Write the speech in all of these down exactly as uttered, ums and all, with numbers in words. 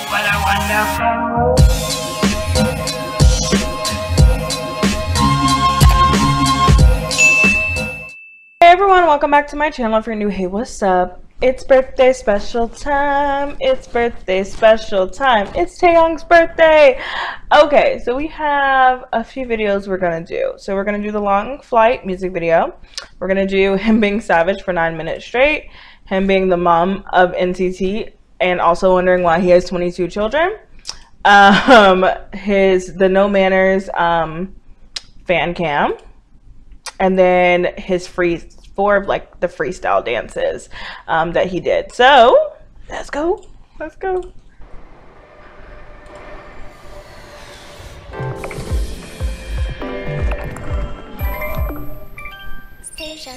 What a wonderful. Hey everyone, welcome back to my channel. If you're new, hey, what's up? It's birthday special time. It's birthday special time. It's Taeyoung's birthday. Okay, so we have a few videos we're gonna do. So we're gonna do the long flight music video. We're gonna do him being savage for nine minutes straight, him being the mom of N C T, and also wondering why he has twenty-two children. Um, his the No Manners um, fan cam, and then his free. Four of like the freestyle dances um, that he did. So let's go. Let's go. Station.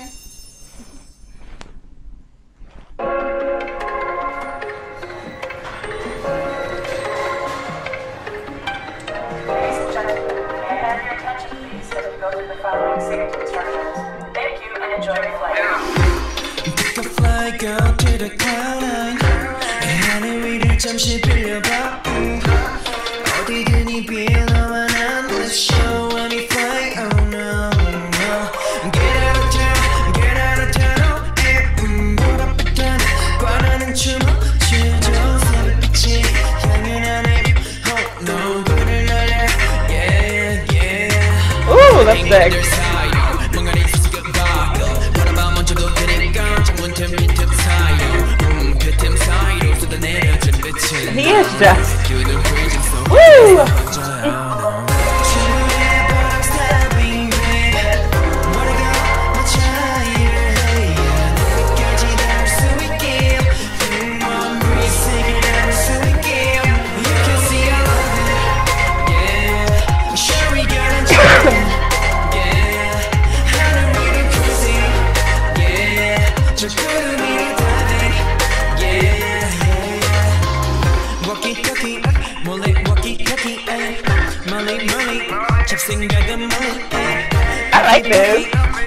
Ladies and gentlemen, may I have your attention please as we go through the following safety instructions. Thank you and enjoy your flight. Take a flight, go to the cloud nine. 하늘 위를 잠시 빌려봐. 어디든 이 비에 너와 난 let's show when we fly. Oh no, no. Get out of town, get out of town. 음, 보답부터 관하는 춤을 추죠. 새벽빛이 향해 나네. Oh no, 불을 날려. Yeah, yeah. Ooh, that's sick. He is just woo! I like this.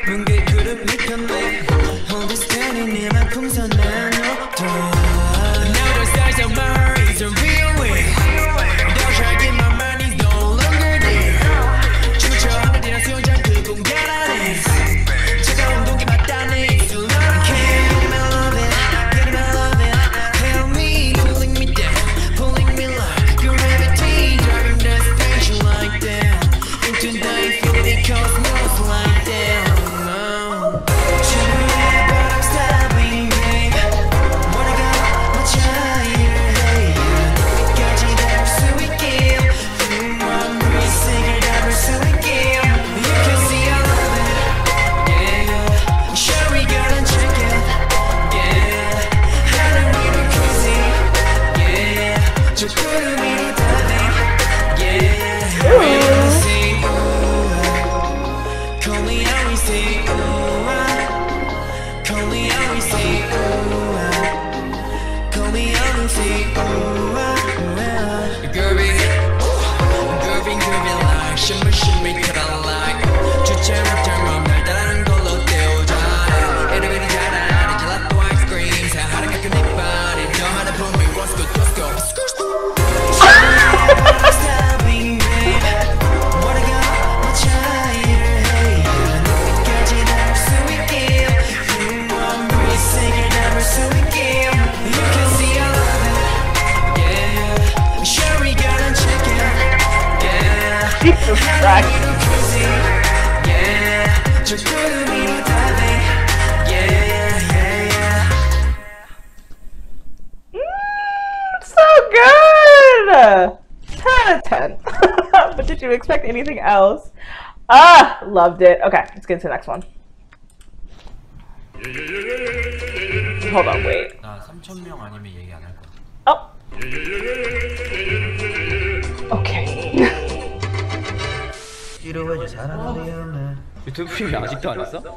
Jesus Christ. Mm, so good! ten out of ten. But did you expect anything else? Ah, loved it. Okay, let's get into the next one. Hold on, wait. 나 삼천 명 아니면 얘기 안 할 거야. Oh. Okay. 유튜브 프리미엄 아직도 안 했어?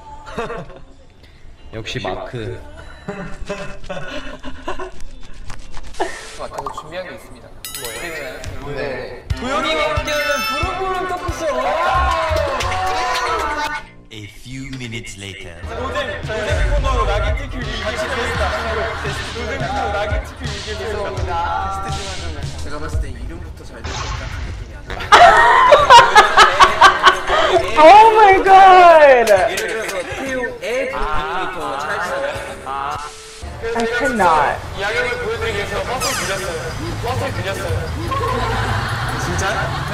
역시 마크. 같은 준비한 게 있습니다. 뭐예요? 네. 도영이와 함께하는 부릉부릉 토크쇼. A few minutes later. 노잼, 노잼 코너로 락이 찍힐 같이 베스트. 노잼 코너 락이 찍힐 이게 죄송합니다. 베스트 중한 좀. 내가 봤을 때 이름부터 잘 될 것 같은 느낌이 안 나. Oh my god! 예를 들어서 태용 애 부분부터 찰지잖아요. I cannot. 이야기를 보여드리기 위해서 버스를 빌렸어요. 버스를 빌렸어요. 진짜? 네.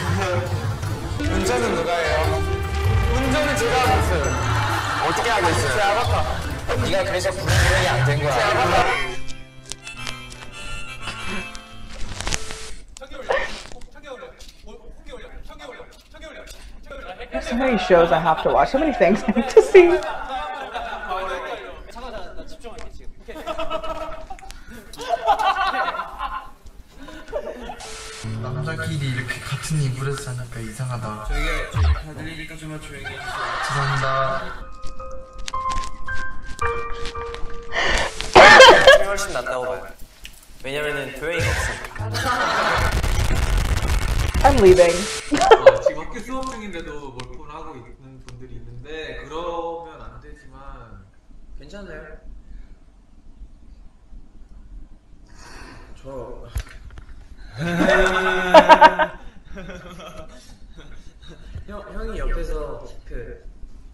운전은 누가 해요? 운전은 제가 하고 있어요. 어떻게 하고 있어요? 제 아바타. 네가 그래서 분명히 안 된 거야. 제 아바타. There's so many shows I have to watch, so many things I have to see. 남자끼리 이렇게 같은 이불에서 자니까 이상하다. 저희가 저희 다 들리니까 좀만 조용히 해주세요. 죄송합니다. 힘이 훨씬 낫다고 봐요. 왜냐면은 교양이 없으니까. I'm leaving. 어, 지금 학교 수업 중인데도 몰폰 하고 있는 분들이 있는데 그러면 안 되지만 괜찮아요? 저 형, 형이 옆에서 그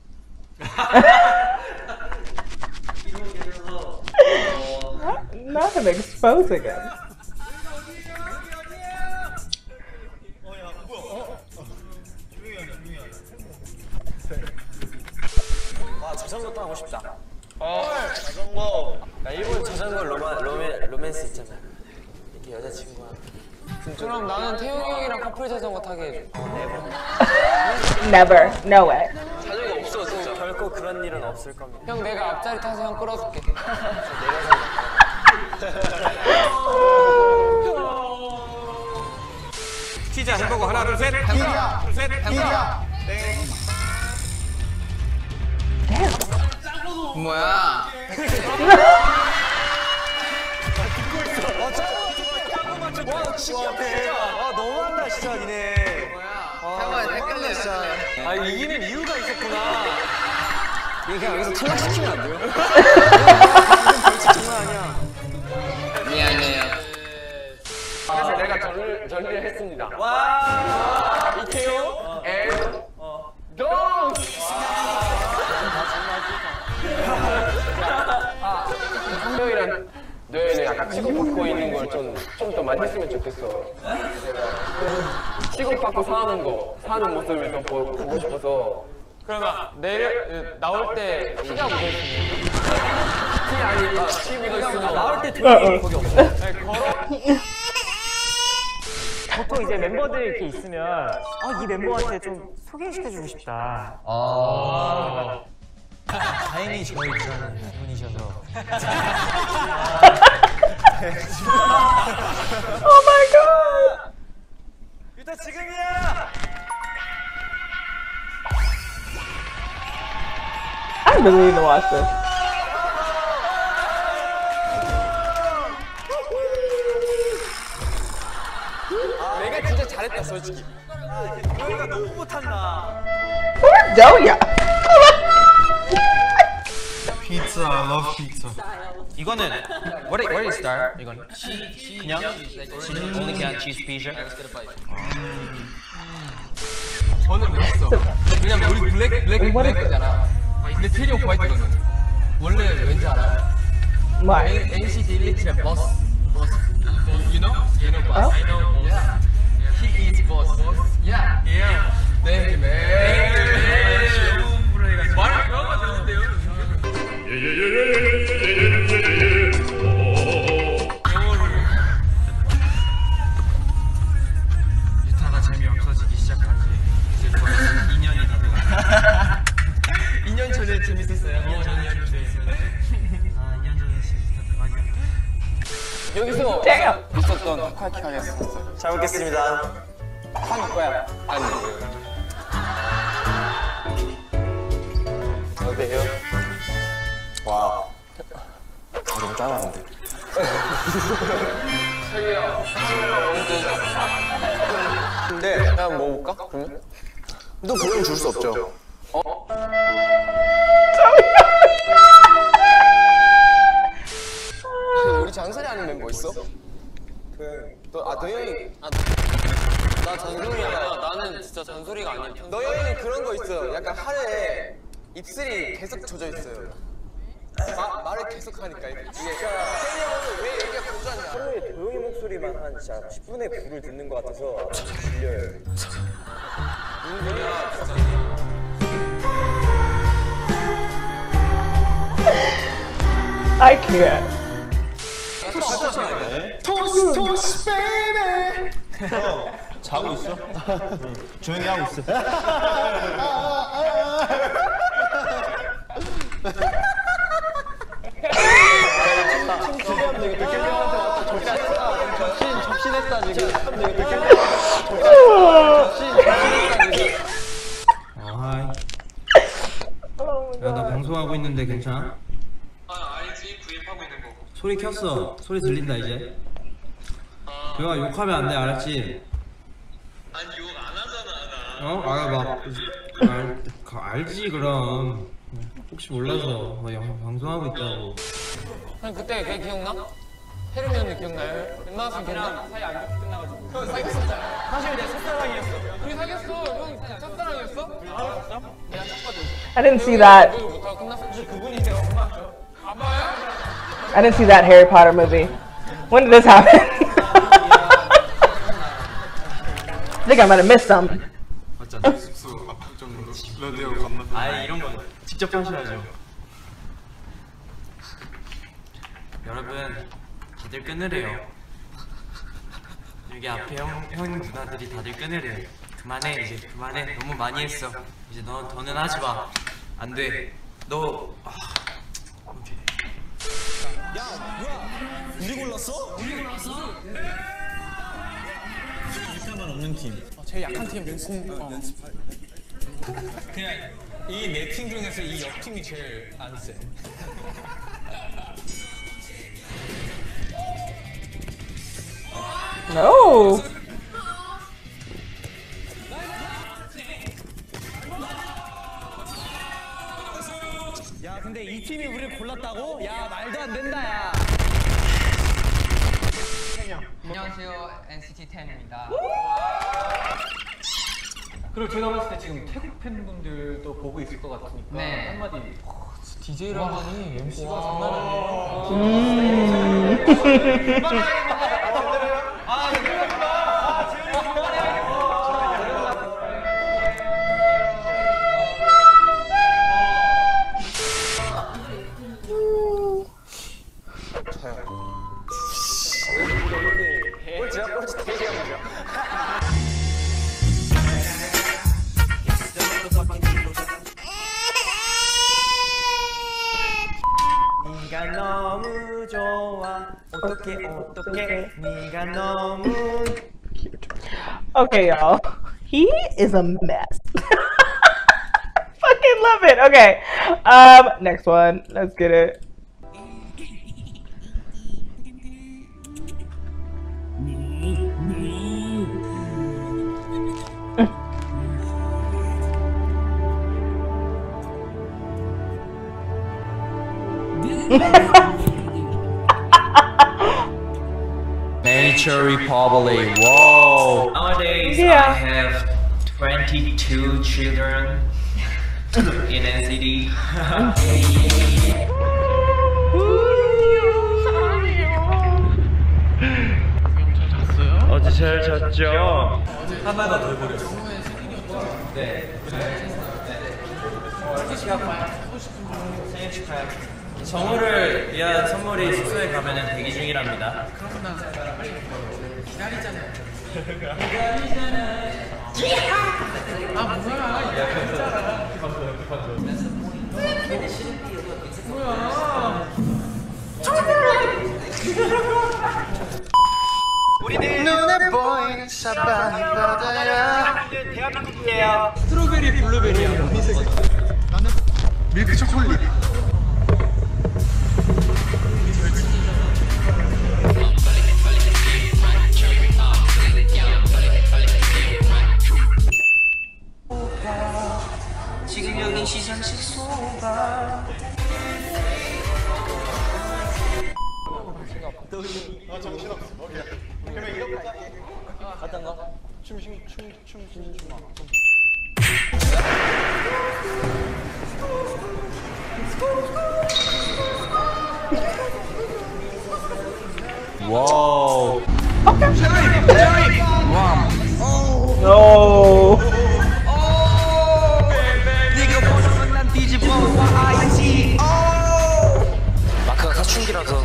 이동에서 어, Not him exposing him. 와 자전거 타고 싶다. 어 자전거. 나 일본 자전거 로마 로맨 로맨스 있잖아. 이렇게 여자친구와. 그럼 나는 태용이 형이랑 커플 자전거 타게 해줘. Never. No way. 자전거 없어 진짜. 결코 그런 일은 없을 겁니다. 형 내가 앞자리 타서 형 끌어줄게. 피자 햄버거 하나 둘 셋. 햄버거 둘 셋. 햄버거. 뭐야? 아 너무한다 진짜 니네. 잠깐만 헷갈려 진짜. 아 이기는 이유가 있었구나. 이게 그냥 여기서 탈락시키면 안 돼요? 장난 아니야. 미안해요. 그래서 내가 전, 전리를 했습니다. 와 이태용 앤 동! 형이랑 너희는 약간 치고받고 있는 걸 좀 좀 더 많이 했으면 좋겠어. 치고받고 사는 거, 사는 모습을 좀 보, 보고 싶어서. 그러면 내려 나올 때 피가 묻어 있으면 피 아니 아, 피 묻어 있으면 나올 때 들어가는 거기 없어. 네, 걸어. 보통 이제 멤버들 이렇게 있으면 아, 이 멤버한테 좀 소개시켜주고 싶다. 아. 다행히 저희 기사는 분이셔서. Oh my god! 유타 지금이야. I really need to watch this. 내가 진짜 잘했다 솔직히. 너희가 너무 못한다. Poor Doya. Pizza, I love pizza. 이거는 what what is star? 이건 그냥 only 그냥 cheese pizza. 저는 모르겠어. 왜냐면 우리 블랙 블랙 블랙이잖아. 근데 테리오 화이트거든. 원래 왠지 알아요? What? 엔시티 일리트의 버스. 버스. You know? You know boss. Oh? I know. Yeah. He is boss. Yeah. Yeah. 네, 네. 말 그런 거 듣는데요. 유타가 재미없어지기 시작한 지 이제 거의 이 년이 다 돼가. 이 년 전에 재밌었어요. 이 년 전에 재밌었어요. 아, 이 년 전에 재밌었던 여기서 Damn. 있었던 학화키 하겠어. 잘 먹겠습니다. 한 거야. 아니. 어때요? 와. 너무 짜는데. 저기요. 근데 그냥 먹어볼까? 그러면? 너 그건 줄 수 없죠. 어? 우리 장설이 아는 멤버 있어? 너, 아, 너 형이. 아, 나 잔소리야. 나는 진짜 잔소리가 아니야. 너 형이는 그런 거 있어요. 약간 하루에 입술이 계속 젖어 있어요. 마, 말을 계속 하니까. 이게 세리 형은 왜 얘기가 고장이야? 하루에 도영이 목소리만 한 진짜 십 분의 구를 듣는 것 같아서 질려요. 무슨 소리야, 진짜. I can't. 토스 토스 베이비. 자고 있어? 조용히 하고 있어. 접신 접신했다 지금. 아이. 야, 나 방송하고 있는데 괜찮아? 아, 알지. 구입하고 있는 거. 소리 켰어. 소리 들린다 이제. 조용아, 욕하면 안 돼, 알았지? 아니, 욕 안 하잖아, 나. 어? 아, 막 알, 알지 그럼. 혹시 몰라서 막 영- 방송하고 있다고. 형 그때 걔 기억나? 혜림이 언니 기억나요? 웬만하면 걔랑 사이 안 좋게 끝나가지고. 형 사귀었었잖아. 사실 내 첫사랑이었어. 우리 사귀었어. 형 첫사랑이었어? 알았어? 내가 쳤거든. I didn't see that. 못하고 끝났어. 그분이 내가 엄마죠. 아빠야? I didn't see that Harry Potter movie. When did this happen? I think I might have missed something. 맞잖아. 숙소 압박 정도로. 라디오 간만. 아, 이런 건 직접 하셔야죠. 여러분, 다들 끊으래요. 여기 앞에 형, 형 누나들이 다들 끊으래요. 그만해 이제, 그만해. 너무 많이 했어. 이제 너 더는 하지 마. 안 돼. 너. 아, 오케이. 야, 뭐야? 우리 골랐어? 우리 골랐어? 일타만 없는 팀. 제일 약한 팀 연습. 그냥 이 네 팀 중에서 이 옆 팀이 제일 안 세. No. 야 근데 이 팀이 우리를 골랐다고? 야 말도 안 된다 야. 안녕하세요, 엔시티 텐입니다. 그리고 제가 봤을 때 지금 태국 팬분들도 보고 있을 것 같으니까 네. 한마디. 디제이를 하더니 엠씨가 장난 네가 너무 좋아 어떡해 어떡해 네가 너무. Okay, y'all. He is a mess. Fucking love it. Okay. Um, next one. Let's get it. Nature Republic. Whoa. Nowadays Yeah. I have twenty-two children in N C D. 어제 잘 잤죠? 하나가 더 버렸어. 네. 생일 축하해. 정우를 위한 선물이 숙소에 가면은 대기 중이랍니다. 눈에 보이는 샤바니 바다야. 대한민국이에요. 스트로베리 블루베리야. 나는 밀크 초콜릿. 지금 여긴 시상식 소가. 아 정신없어. 오케이. 와우. No. 마크가 사춘기라서.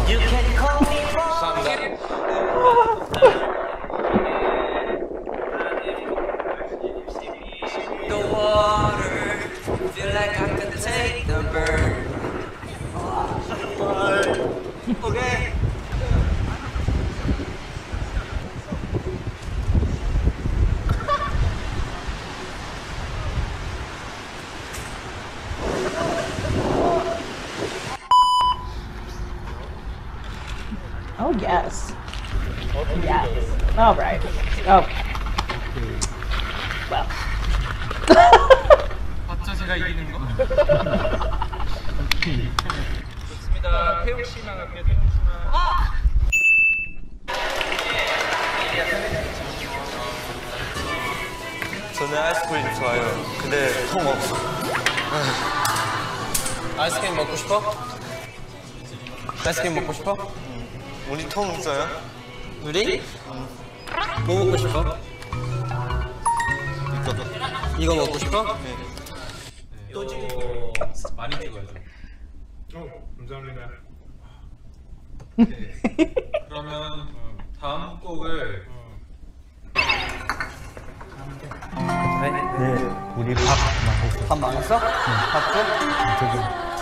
Oh yes. Yes. All right. Okay. Well. 맞죠? 제가 이기는 거? 좋습니다. 태용 씨만 갈게요. 태용 씨만. 저는 아이스크림 좋아요. 근데 통 없어. 아이스크림 먹고 싶어? 아이스크림 먹고 싶어? 응. 우리 통 있어요? 우리? 응. 뭐 먹고 싶어? 이거. 이거 먹고 싶어? 네. 또 찍을게요. 많이 찍어야죠. 어, 감사합니다. 네. 그러면 다음 곡을 네, 우리 밥 망했어. 밥 망했어? 응. 밥 줘? 저기.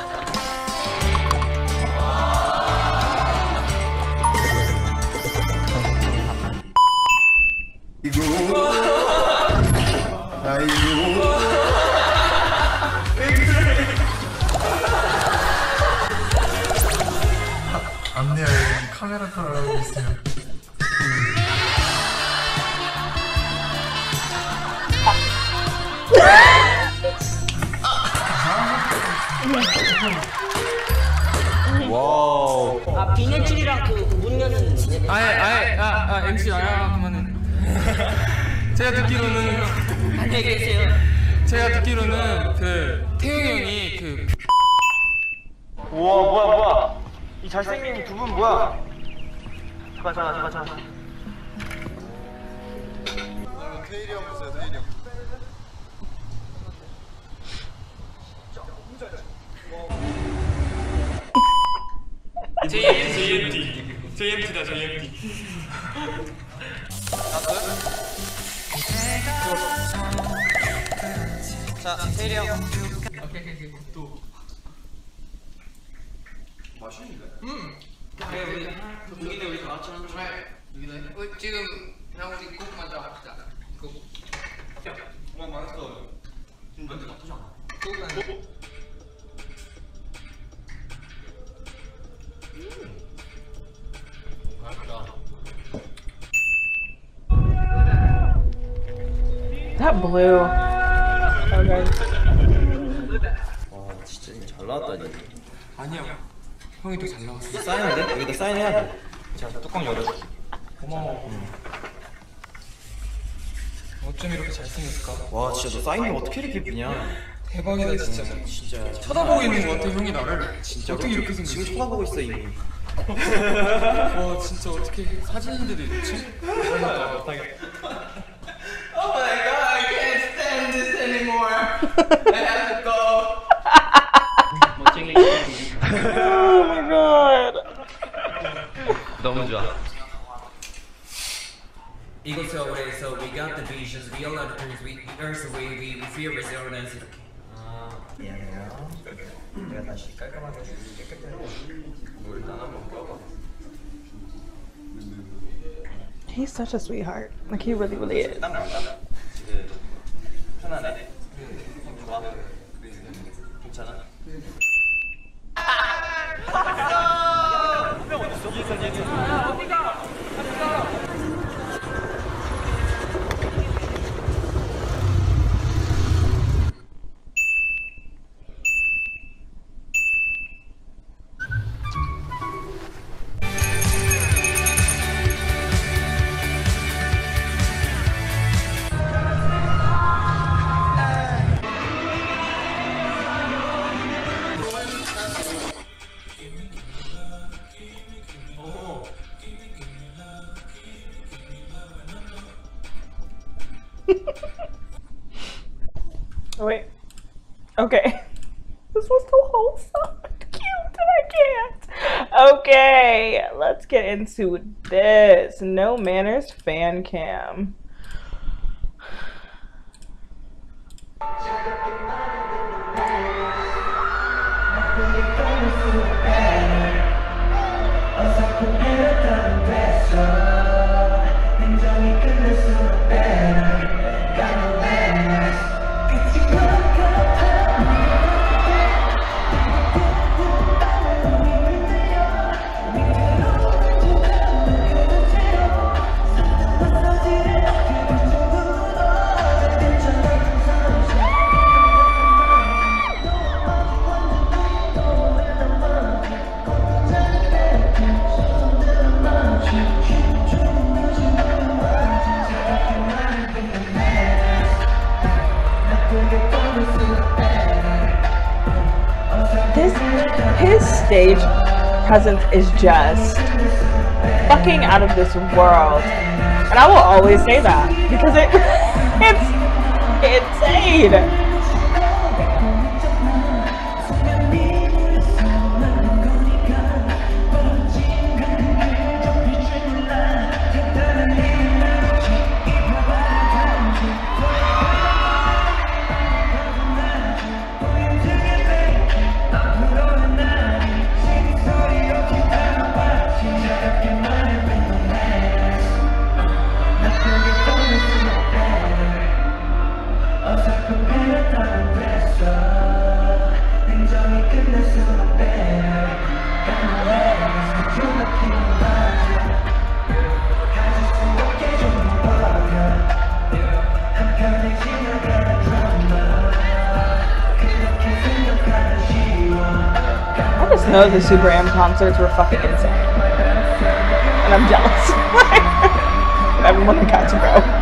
안돼요. 카메라 켜라고 있어요. 와우. 아 비닐줄이랑 그 문 여는. 아예 아예 아, 아 엠씨 아야 그만해. 제가 듣기로는 안녕히 계세요. 제가 듣기로는 그 태용이 형이 그 우와, 뭐야, 뭐야. 이 잘생긴 두 분 뭐야? 잠깐, 잠깐, 잠깐, 잠깐. 테일이 형 보세요. 테일이 형. 제이엠티 제이엠티 제이엠티다 제이엠티. 자, 테일이 형. 오케이 오케이 또. 맛있는데? 음. 그래 우리 여기다 우리 다 같이 하는 거. 여기다. 어, 지금 그냥 우리 곡 먼저 합시다. 곡. 야, 뭐 많았어. 지금 먼저 나쁘지 않아. 곡은. That blue. Okay. 와, 진짜 잘 나왔다니. 아니야. 형이 더 잘 나왔어. 사인해야 돼? 여기다 사인해야 돼. 자, 뚜껑 열어줄게. 고마워. 응. 어쩜 이렇게 잘생겼을까? 와, 진짜 너 사인이 어떻게 이렇게 예쁘냐? 대박이다 진짜. 진짜 쳐다보고 있는 것 같아 형이 나를. 진짜 어떻게 이렇게 생겼지? 지금 쳐다보고 있어 이미. 와 진짜 어떻게 사진들이 있지? 못하겠다. Oh my god, I can't stand this anymore. I have to go. Oh my god. 너무 좋아. Eagles away, so we got the visions, we all have the things, we earth away, we, we fear resilience. 아, 미안해요. 내가 다시 깔끔하게 깨끗하게 물 일단 한번 껴봐. He's such a sweetheart. Like he really, really is. 딱 맞다. 지금 편하네. 좋아. 괜찮아. Oh, wait. Okay. This was so wholesome and cute and I can't. Okay, let's get into this. No Manners fan cam. This, his stage presence is just fucking out of this world. And I will always say that because it, it's insane. No, the Super M concerts were fucking insane. And I'm jealous. Everyone got to go.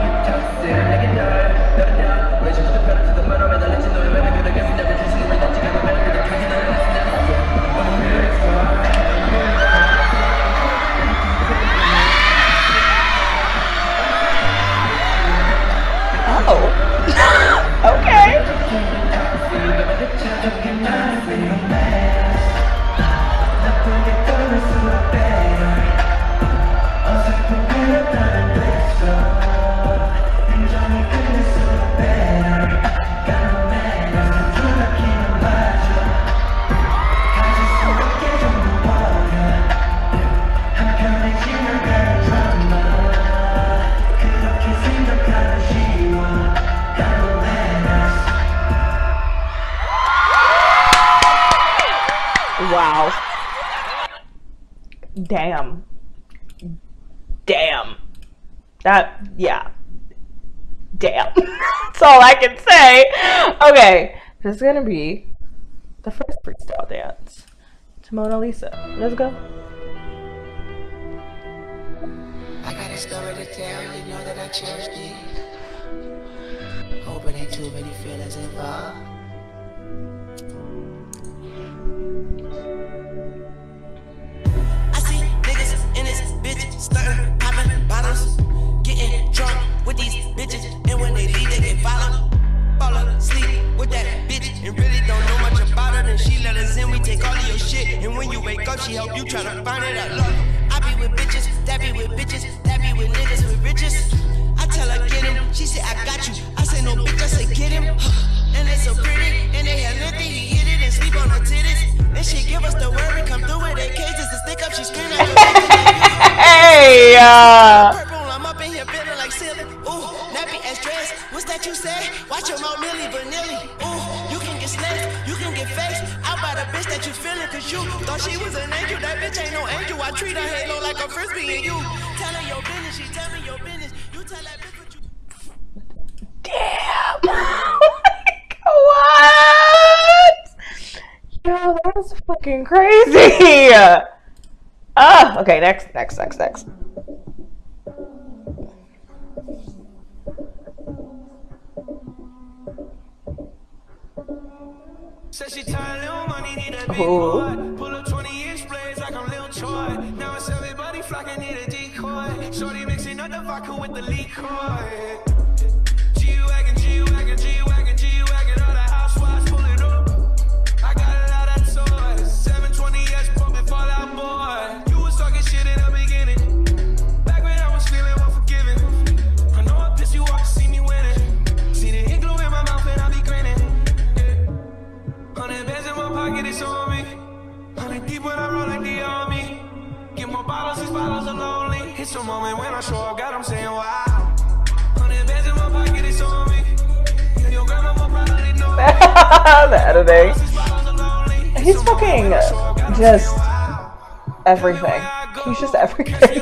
Oh. Okay. Wow. Damn. Damn. That, yeah. Damn. That's all I can say. Okay. This is gonna be the first freestyle dance to Mona Lisa. Let's go. I got a story to tell, you know that I cherish it. Hope it ain't too many feelings involved. Stuntin', poppin' bottles, getting drunk with these bitches, and when they leave, they get followed. Fall asleep with that bitch, and really don't know much about her. Then she let us in, we take all of your shit, and when you wake up, she help you try to find it out. Look, I be with bitches, that be with bitches, that be with niggas with riches. I tell her get him, she said I got you. I say no bitch, I say get him. And they so pretty, and they have nothing, he hit it and sleep on her titties. And she give us the word, we come through with their cages to stick up, she scream like hey, uh. Purple, I'm up in here feeling like silly. Ooh, nappy ass dress. What's that you say? Watch your mouth, Millie Vanilli. Ooh, you can get snakes, you can get fakes. Out by the bitch that you feeling, cause you thought she was an angel. That bitch ain't no angel. I treat her halo like a frisbee, and you tell her your business, she tell me your business. You tell that bitch what you. Damn. What? Yo, that was fucking crazy. Ah, okay, next, next, next, next. Said she tired, little money, need a big boy. Pull up twenty inch blades like I'm Lil Troy. Now it's everybody flocking, need a decoy. Shorty mixing up the vodka with the liquor. G-Wagon, G-Wagon, G-Wagon, G-Wagon. moment when I show up, God, I'm saying wow. Hundred bands in my pocket, it's on me. Yeah, your grandma will probably know. The editing. He's fucking just everything. He's just everything.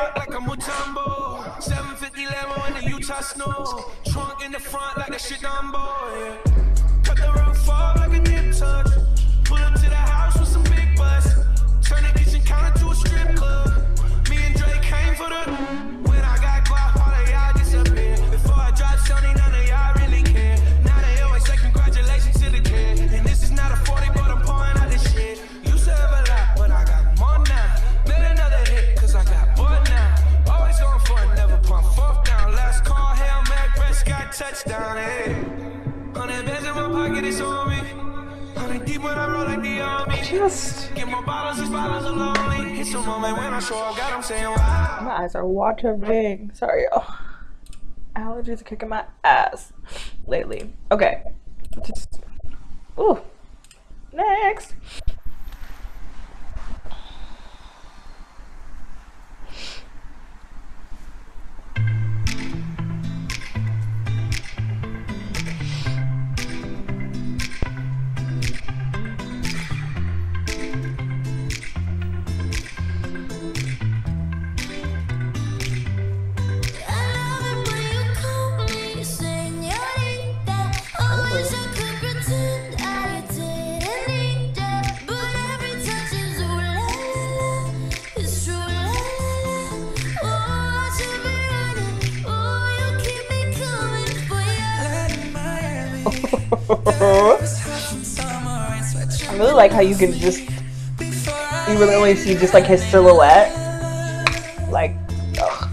seven fifty Lambo in the Utah snow. Trunk in the front like a shit boy. Cut the roof off like a dip touch. Pull up to the house with some big butts. Turn the kitchen counter to a strip club. Me and Drake came for the. When I got guap, all of y'all disappear. Before I drop Sony, none of y'all really care. Now they always say congratulations to the kid. And this is not a forty, but I'm pouring out this shit. Used to have a lot, but I got more now. Made another hit, cause I got bored now. Always going for it, never pump fourth down. Last call, Hail Mary, Prescott, touchdown, hey. Hundred bands in my pocket, it's on me. Hundred deep when I roll like the army. Just get more bottles, these bottles are lonely. It's a moment when I show up, God, I'm saying wow. my eyes are watering. Sorry, y'all. Allergies are kicking my ass lately. Okay. Just, ooh. Next. I really like how you can just, you really only see just like his silhouette. Like, ugh.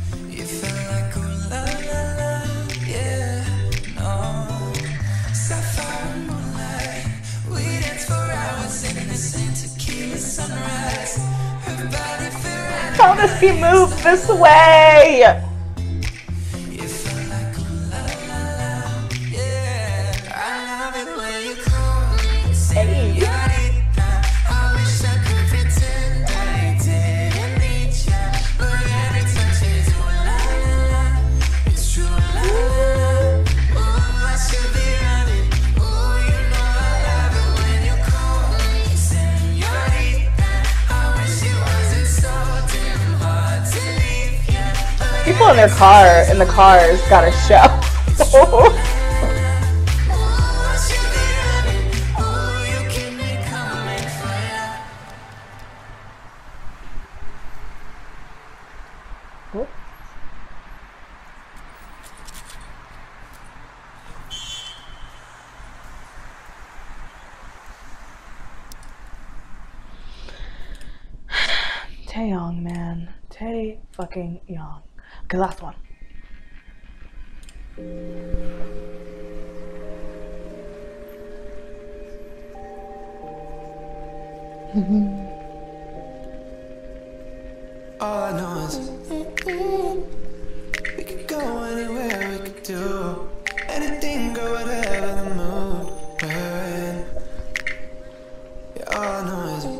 How does he move this way? People in their car, in the cars, got a show. Taeyong, man. Tae fucking Young. Okay, last one. All I know is we could go anywhere, we could do anything, go whatever the mood we're in. Yeah, all I know is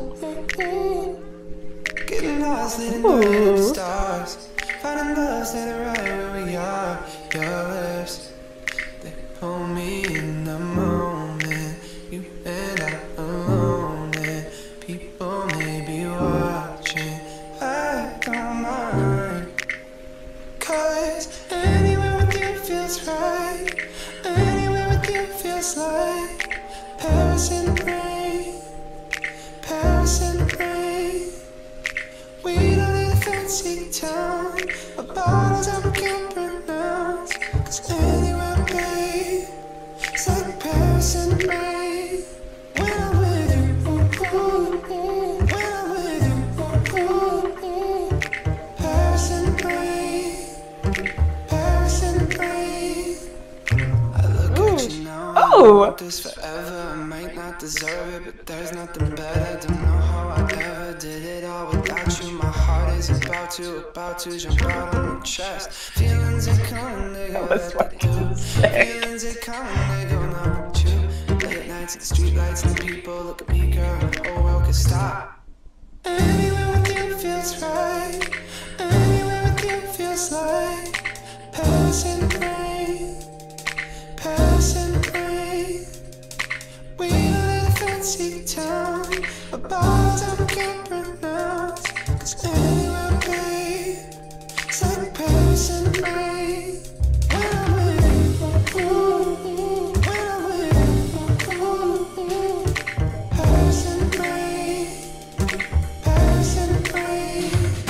getting lost, leading the stars, finding love, standing right where we are. Your lips, they pull me in the moment. You and I alone, and people may be watching. I don't mind, 'cause anywhere with you feels right. Anywhere with you feels like Paris in the rain, Paris in the rain. We don't need a fancy town, a bottles that we can't pronounce. 'Cause anywhere, babe, it's like Paris in the rain. When I'm with you, ooh, ooh, ooh. When I'm with you, ooh, ooh, ooh. Paris in the rain, Paris in the rain. I look at you now, I want this forever. I might not deserve it, but there's nothing better. Don't know how I ever did it all without you. My heart is about to, about to jump out on my chest. Feelings are coming, they go like they do. Feelings are coming, they go not with you. Late nights and the street lights and the people look at me, girl. The whole world could stop. Anywhere with you feels right. Anywhere with you feels feels like passing rain, passing rain. We live in a fancy town, a bars I can't pronounce. Cause anywhere, babe, it's like passing rain. When I'm with you, when I'm with you, passing rain, passing rain.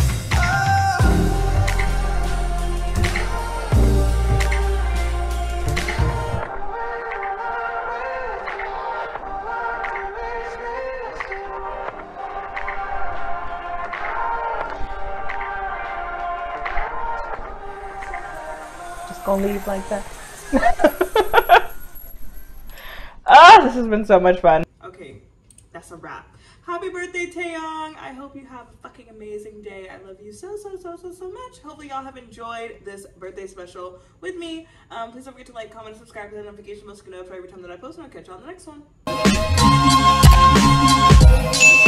Just gonna leave like that. Ah, this has been so much fun. Okay, that's a wrap. Happy birthday, Taeyong. I hope you have a fucking amazing day. I love you so, so, so, so, so much. Hopefully y'all have enjoyed this birthday special with me. Um, please don't forget to like, comment, and subscribe to the notification bell so you can know every time that I post, and I'll catch you on the next one.